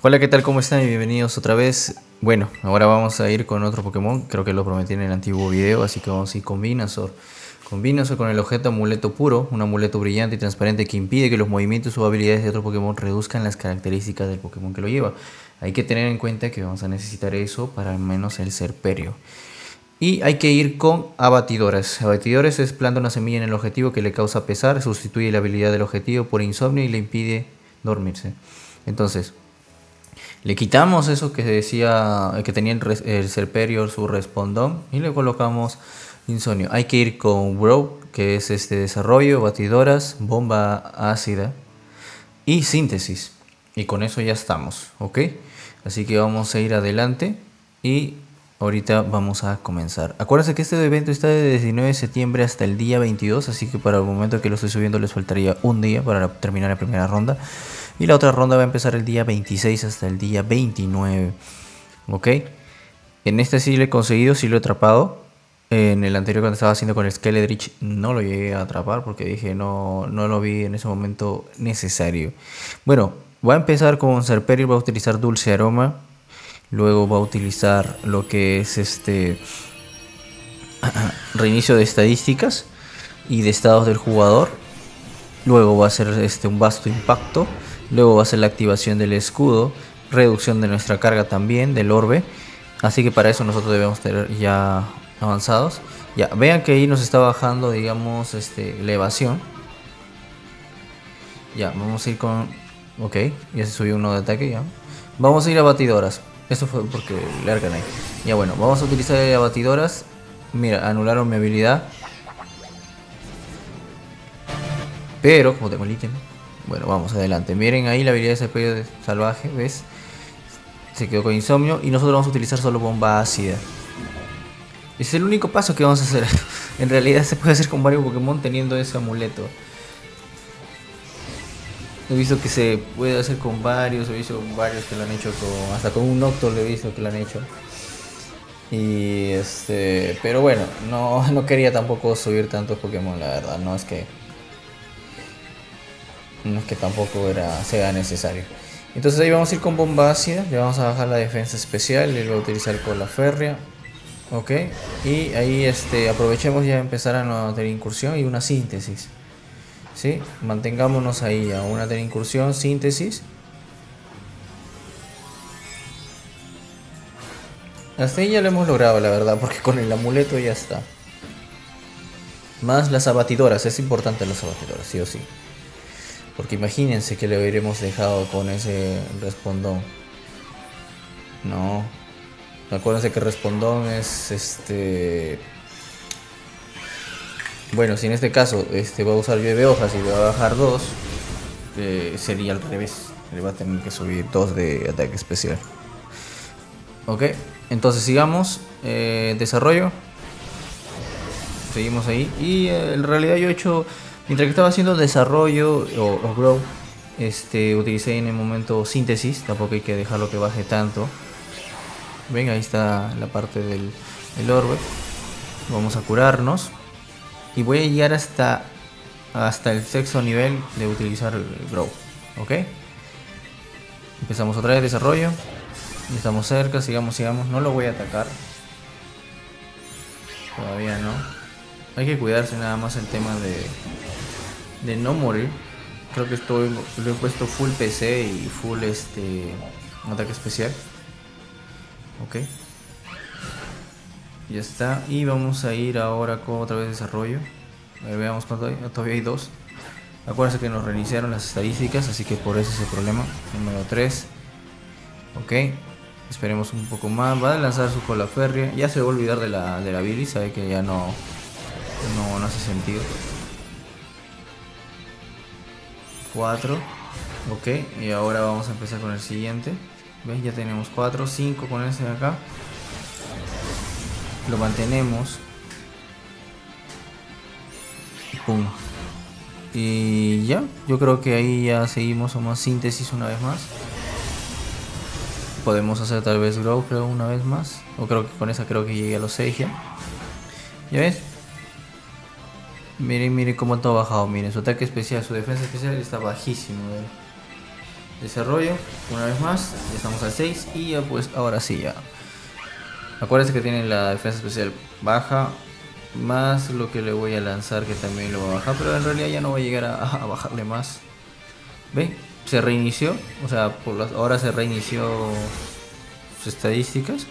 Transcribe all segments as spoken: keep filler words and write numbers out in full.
Hola, ¿qué tal? ¿Cómo están? Y bienvenidos otra vez. Bueno, ahora vamos a ir con otro Pokémon. Creo que lo prometí en el antiguo video, así que vamos a ir con Venusaur. Con Venusaur con el objeto amuleto puro, un amuleto brillante y transparente que impide que los movimientos o habilidades de otro Pokémon reduzcan las características del Pokémon que lo lleva. Hay que tener en cuenta que vamos a necesitar eso para al menos el Serperio. Y hay que ir con abatidoras. Abatidoras es planta una semilla en el objetivo que le causa pesar, sustituye la habilidad del objetivo por insomnio y le impide dormirse. Entonces, le quitamos eso que decía que tenía el, el Serperio, su respondón, y le colocamos insomnio. Hay que ir con Grow, que es este desarrollo, batidoras, bomba ácida y síntesis. Y con eso ya estamos, ¿ok? Así que vamos a ir adelante y ahorita vamos a comenzar. Acuérdense que este evento está de diecinueve de septiembre hasta el día veintidós, así que para el momento que lo estoy subiendo les faltaría un día para terminar la primera ronda. Y la otra ronda va a empezar el día veintiséis hasta el día veintinueve. ¿Ok? En este sí lo he conseguido, sí lo he atrapado. En el anterior cuando estaba haciendo con el Skeledrich no lo llegué a atrapar porque dije no, no lo vi en ese momento necesario. Bueno, va a empezar con Serperio, va a utilizar Dulce Aroma. Luego va a utilizar lo que es este reinicio de estadísticas y de estados del jugador. Luego va a ser este, un vasto impacto. Luego va a ser la activación del escudo, reducción de nuestra carga también, del orbe. Así que para eso nosotros debemos tener ya avanzados. Ya, vean que ahí nos está bajando, digamos, este, la evasión. Ya, vamos a ir con... Ok, ya se subió uno de ataque, ya. Vamos a ir a batidoras. Esto fue porque le arcan ahí. Ya bueno, vamos a utilizar a batidoras. Mira, anularon mi habilidad. Pero, como tengo el ítem... Bueno, vamos adelante. Miren ahí la habilidad de Serperio salvaje, ¿ves? Se quedó con insomnio y nosotros vamos a utilizar solo bomba ácida. Es el único paso que vamos a hacer. En realidad se puede hacer con varios Pokémon teniendo ese amuleto. He visto que se puede hacer con varios, he visto varios que lo han hecho con... Hasta con un Noctowl he visto que lo han hecho. Y este... Pero bueno, no, no quería tampoco subir tantos Pokémon, la verdad. No es que... No es que tampoco era, sea necesario. Entonces ahí vamos a ir con bomba ácida. Le vamos a bajar la defensa especial. Le voy a utilizar cola férrea. Ok. Y ahí este, aprovechemos ya de empezar a no tener incursión y una síntesis. ¿Sí? Mantengámonos ahí a una tener incursión, síntesis. Hasta ahí ya lo hemos logrado, la verdad. Porque con el amuleto ya está. Más las abatidoras. Es importante las abatidoras, sí o sí. Porque imagínense que le hubiéramos dejado con ese respondón. No. Acuérdense que respondón es este... Bueno, si en este caso este va a usar llueve hojas y le va a bajar dos, eh, sería al revés. Le va a tener que subir dos de ataque especial. Ok, entonces sigamos. Eh, desarrollo. Seguimos ahí. Y eh, en realidad yo he hecho... Mientras que estaba haciendo desarrollo o, o grow, este, utilicé en el momento síntesis. Tampoco hay que dejarlo que baje tanto. Ven, ahí está la parte del, del orbe. Vamos a curarnos. Y voy a llegar hasta, hasta el sexto nivel de utilizar el grow. ¿Ok? Empezamos otra vez desarrollo. Estamos cerca, sigamos, sigamos. No lo voy a atacar. Todavía no. Hay que cuidarse nada más el tema de... de no morir. Creo que estoy lo he puesto full P C y full este ataque especial. Ok, ya está. Y vamos a ir ahora con otra vez desarrollo. A ver, veamos cuánto hay. Todavía hay dos. Acuérdense que nos reiniciaron las estadísticas, así que por eso es el problema. Número tres. Ok, esperemos un poco más. Va a lanzar su cola férrea. Ya se va a olvidar de la, de la Billy. Sabe que ya no, no, no hace sentido. cuatro. Ok, y ahora vamos a empezar con el siguiente. ¿Ves? Ya tenemos cuatro, cinco con ese de acá. Lo mantenemos. Pum. Y ya, yo creo que ahí ya seguimos a más síntesis una vez más. Podemos hacer tal vez grow, creo, una vez más. O creo que con esa creo que llegué a los seis ya. ¿Ya ves? Miren, miren cómo todo ha bajado. Miren, su ataque especial, su defensa especial está bajísimo. ¿Ven? Desarrollo, una vez más, ya estamos al seis y ya pues ahora sí ya. Acuérdense que tienen la defensa especial baja, más lo que le voy a lanzar que también lo va a bajar, pero en realidad ya no va a llegar a, a bajarle más. ¿Ve? Se reinició, o sea, por las, ahora se reinició sus estadísticas.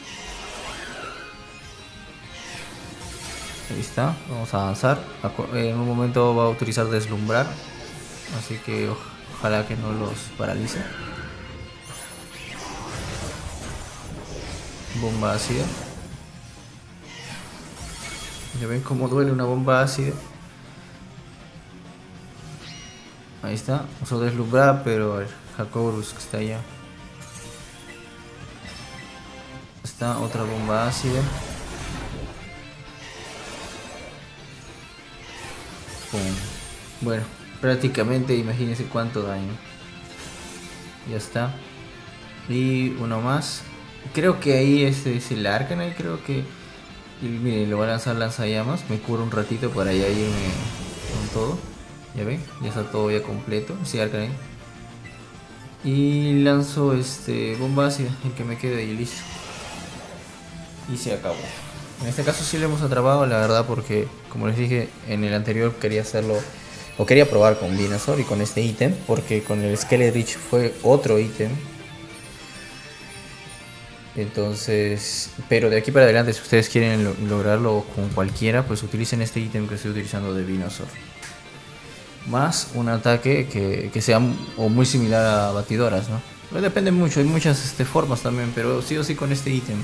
Ahí está, vamos a avanzar. En un momento va a utilizar deslumbrar, así que ojalá que no los paralice. Bomba ácida. Ya ven cómo duele una bomba ácida. Ahí está, usó deslumbrar, pero el Hakorus que está allá. Está otra bomba ácida. Pum. Bueno, prácticamente imagínense cuánto daño. Ya está. Y uno más. Creo que ahí este es el Arcanine, creo que. Y miren, lo voy a lanzar lanzallamas. Me curo un ratito para ya irme con todo. Ya ven, ya está todo ya completo. Sí, Arcanine. Y lanzo este bomba ácida, el que me quede y listo. Y se acabó. En este caso sí lo hemos atrapado, la verdad, porque como les dije en el anterior quería hacerlo o quería probar con Venusaur y con este ítem, porque con el Skeletrich fue otro ítem. Entonces, pero de aquí para adelante, si ustedes quieren lo lograrlo con cualquiera, pues utilicen este ítem que estoy utilizando de Venusaur. Más un ataque que, que sea o muy similar a batidoras, ¿no? Pero depende mucho, hay muchas este, formas también, pero sí o sí con este ítem.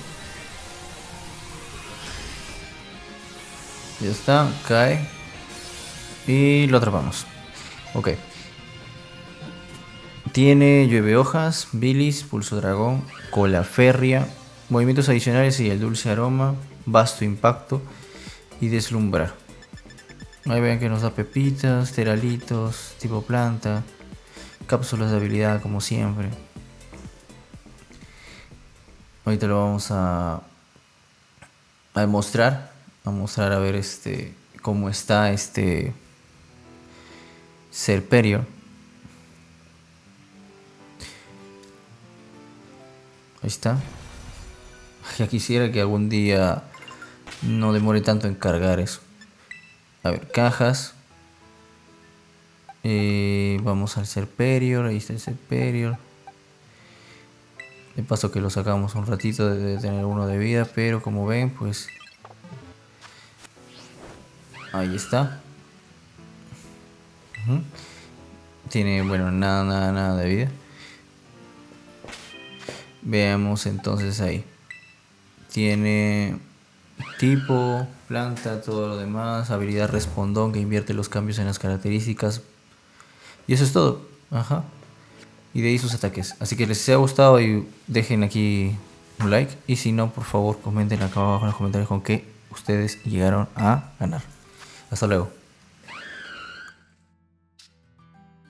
Ya está, cae. Y lo atrapamos. Ok. Tiene llueve hojas, bilis, pulso dragón, cola férrea, movimientos adicionales y el dulce aroma, vasto impacto y deslumbrar. Ahí ven que nos da pepitas, teralitos, tipo planta, cápsulas de habilidad como siempre. Ahorita lo vamos a, a mostrar, a mostrar a ver este cómo está este Serperior. Ahí está. Ya quisiera que algún día no demore tanto en cargar eso. A ver, cajas. Eh, vamos al Serperior. Ahí está el Serperior. De paso que lo sacamos un ratito de, de tener uno de vida. Pero como ven, pues... Ahí está. Uh-huh. Tiene, bueno, nada, nada, nada de vida. Veamos entonces ahí. Tiene tipo, planta, todo lo demás. Habilidad respondón que invierte los cambios en las características. Y eso es todo. Ajá. Y de ahí sus ataques. Así que les ha gustado y dejen aquí un like. Y si no, por favor comenten acá abajo en los comentarios con qué ustedes llegaron a ganar. Hasta luego.